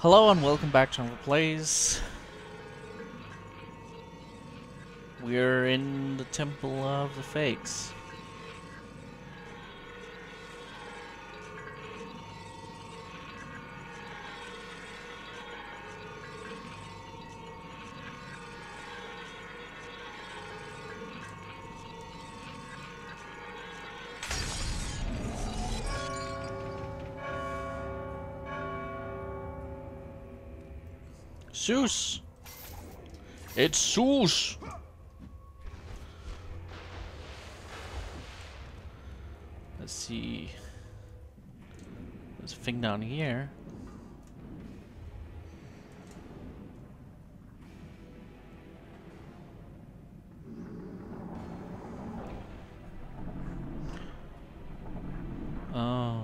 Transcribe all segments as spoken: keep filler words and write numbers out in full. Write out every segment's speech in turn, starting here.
Hello and welcome back to Ankford Plays. We're in the Temple of the Fakes. Zeus! It's Zeus! Let's see. There's a thing down here. Oh.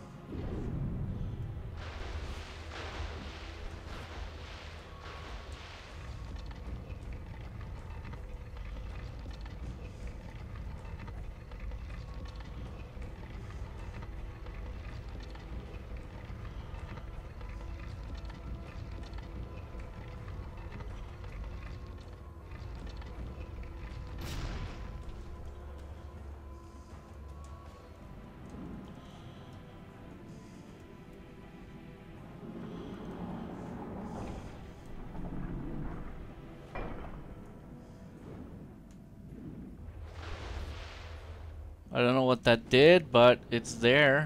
I don't know what that did, but it's there.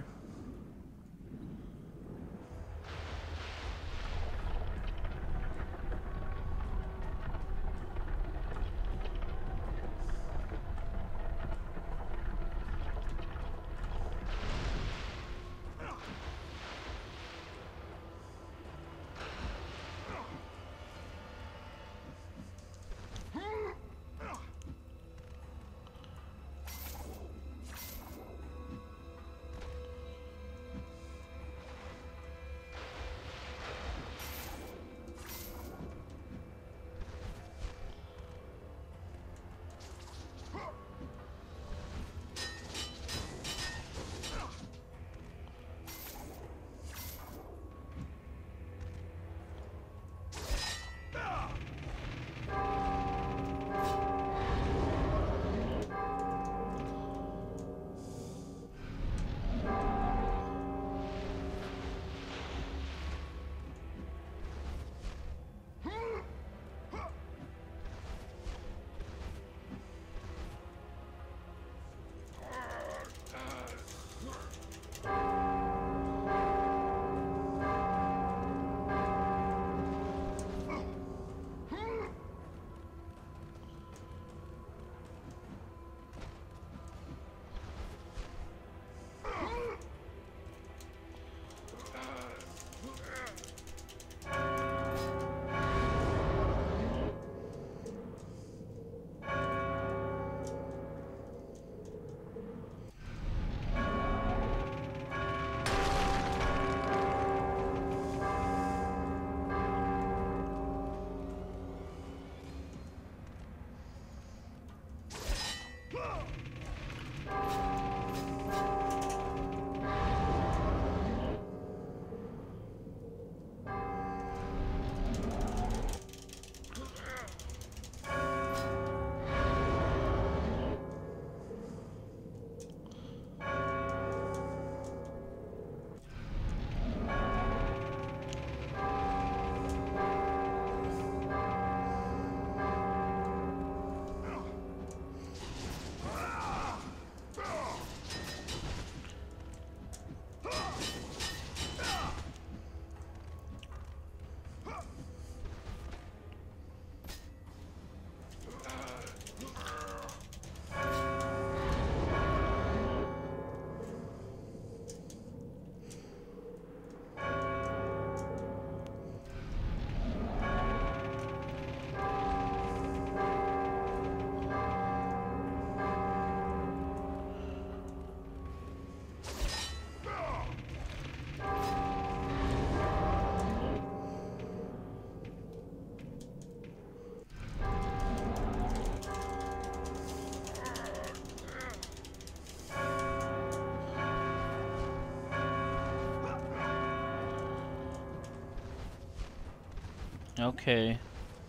Okay.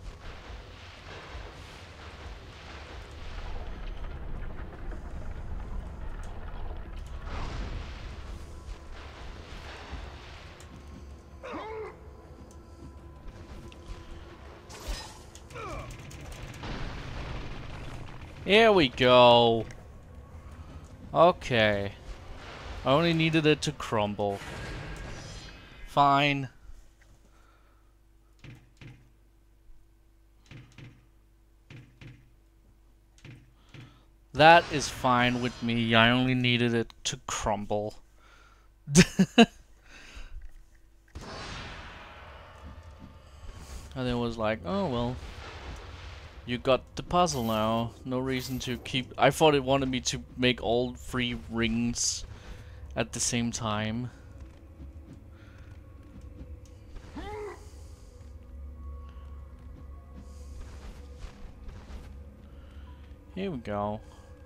Here we go. Okay. I only needed it to crumble. Fine. That is fine with me. I only needed it to crumble. And it was like, oh well. You got the puzzle now. No reason to keep... I thought it wanted me to make all three rings at the same time. Here we go.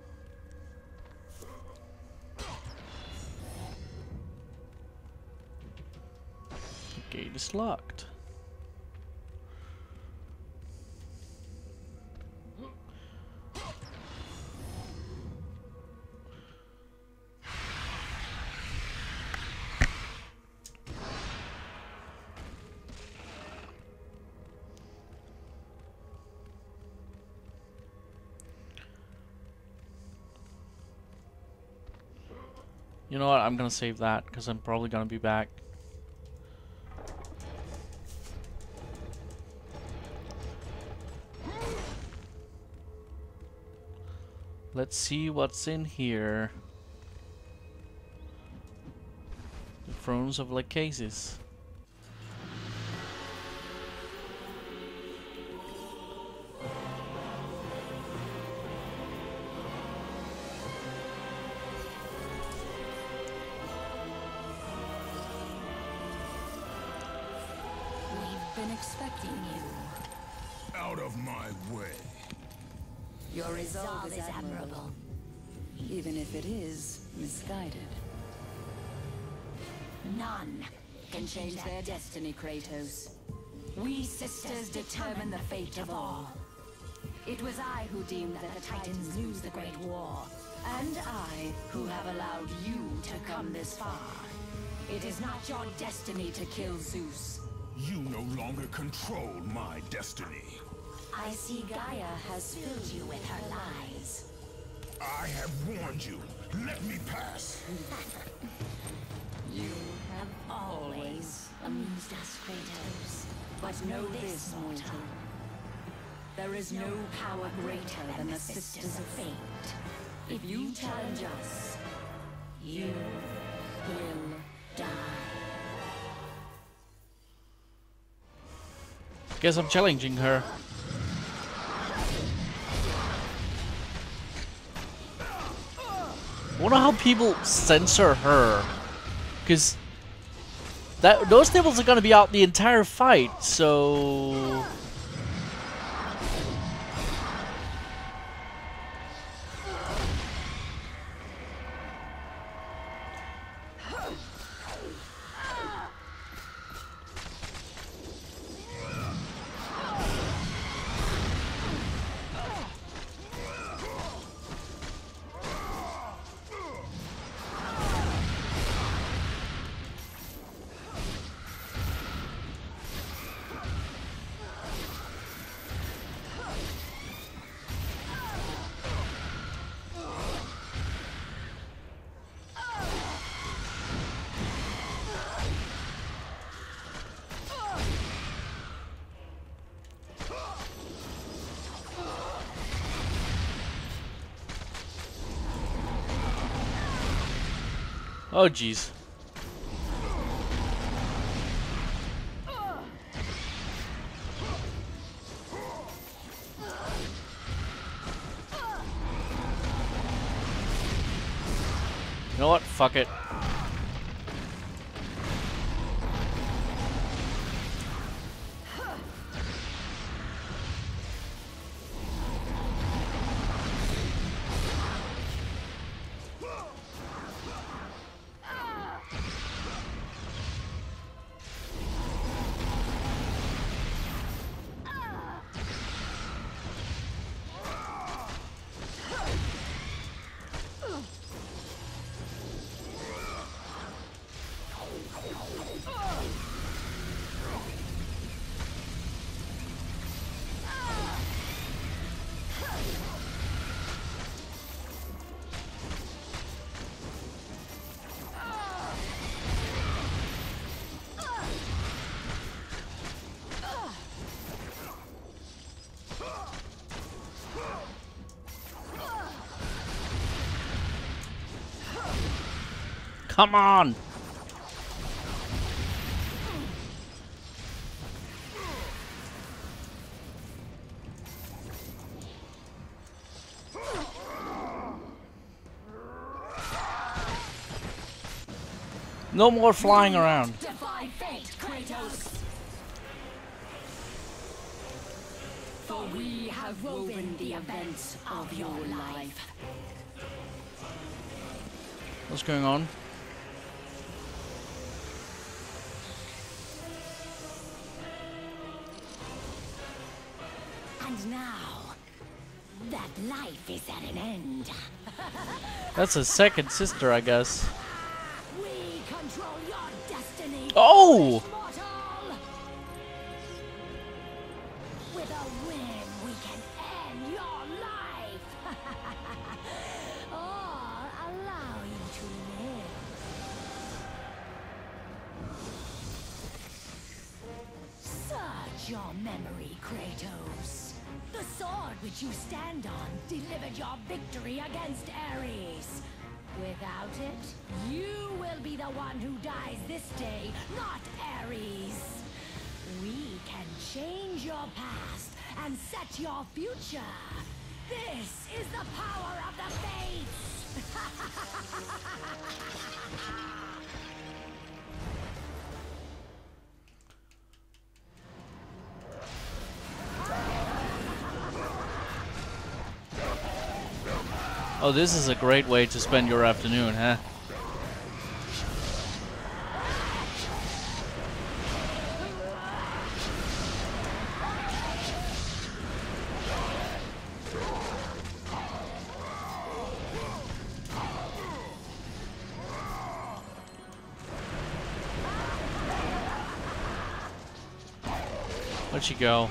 The gate is locked. You know what, I'm gonna save that, because I'm probably gonna be back. Let's see what's in here. The Thrones of Lachesis. Been expecting you. Out of my way. Your resolve is admirable, even if it is misguided. None can change their destiny, Kratos. We sisters determine the fate of all. It was I who deemed that the Titans lose the Great War, and I who have allowed you to come this far. It is not your destiny to kill Zeus. You no longer control my destiny. I see Gaia has filled you with her lies. I have warned you. Let me pass. You have always amused us, Kratos. But know this, mortal. There is no power greater than the Sisters of Fate. If you challenge us, you will die. Guess I'm challenging her. I wonder how people censor her, because that those nibbles are gonna be out the entire fight. So oh jeez. You know what? Fuck it. Come on! No more flying around. Defy fate, Kratos. For we have woven the events of your life. What's going on? And now, that life is at an end. That's a second sister, I guess. We control your destiny. Oh! Mortal. With a win, we can end your life. Or allow you to live. Search your memory, Kratos. The sword which you stand on delivered your victory against Ares. Without it, you will be the one who dies this day, not Ares. We can change your past and set your future. This is the power of the Fates! Oh, this is a great way to spend your afternoon, huh? Where'd she go?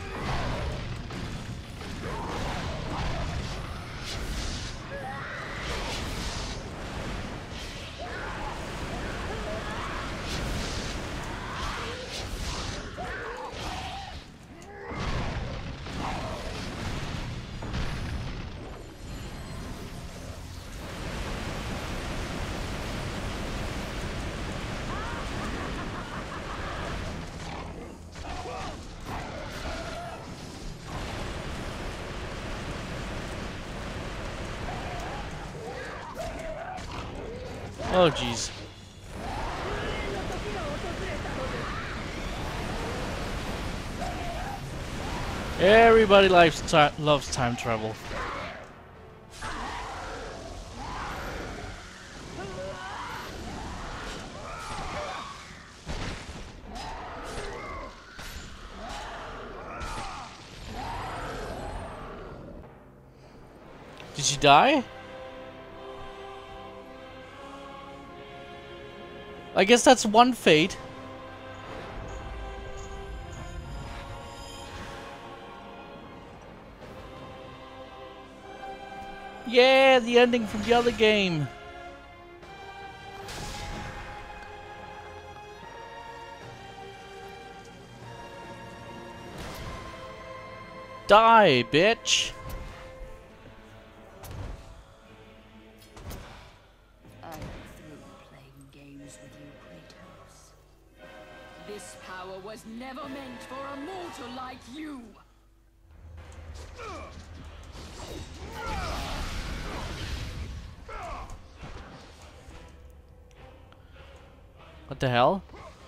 Oh, jeez. Everybody likes ti loves time travel. Did she die? I guess that's one fate. Yeah, the ending from the other game. Die, bitch. This power was never meant for a mortal like you! What the hell?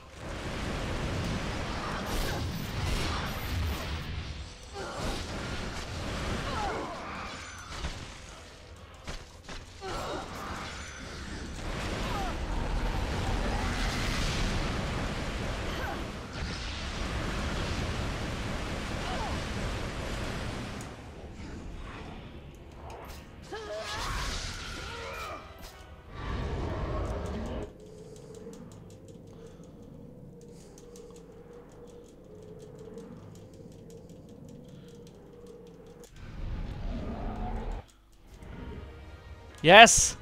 Yes!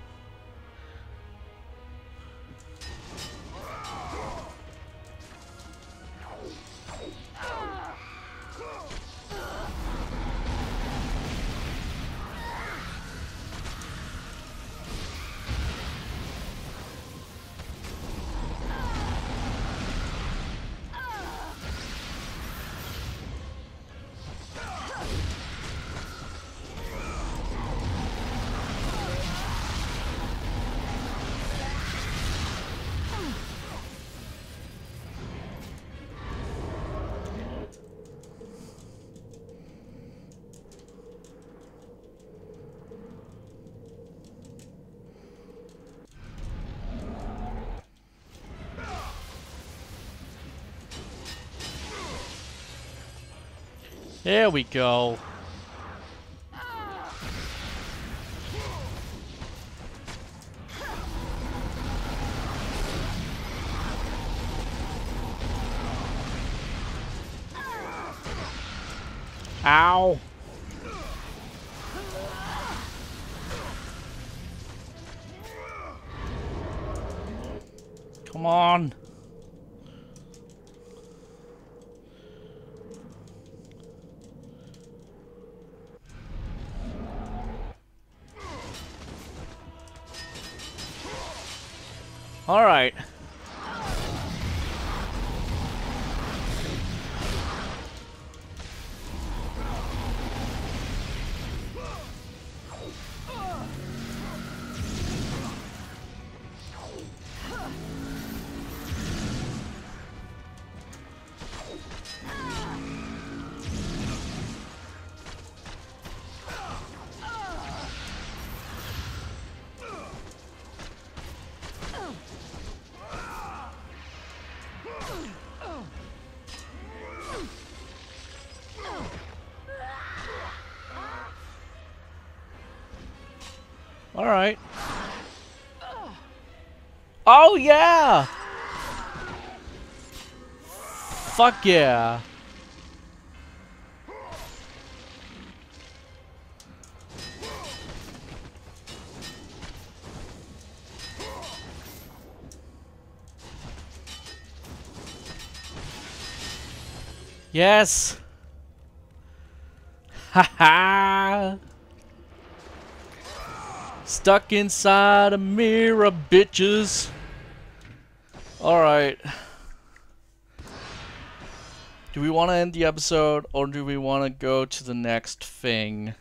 There we go. Ow. Come on. All right. All right. Oh yeah. Fuck yeah. Yes. Haha. Stuck inside a mirror, bitches. Alright. Do we want to end the episode or do we want to go to the next thing?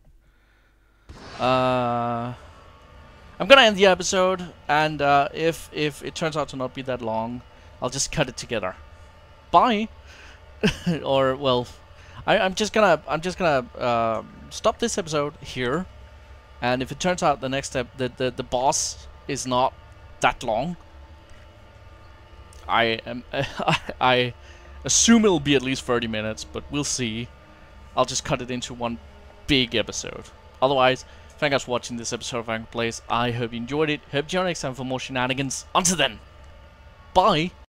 Uh, I'm gonna end the episode, and uh, if if it turns out to not be that long, I'll just cut it together. Bye. Or well, I, I'm just gonna I'm just gonna uh, stop this episode here. And if it turns out the next step, the, the, the boss is not that long, I am I assume it'll be at least thirty minutes, but we'll see. I'll just cut it into one big episode. Otherwise, thank you guys for watching this episode of Ankford Plays. I hope you enjoyed it. Hope you join next time for more shenanigans. Until then, bye!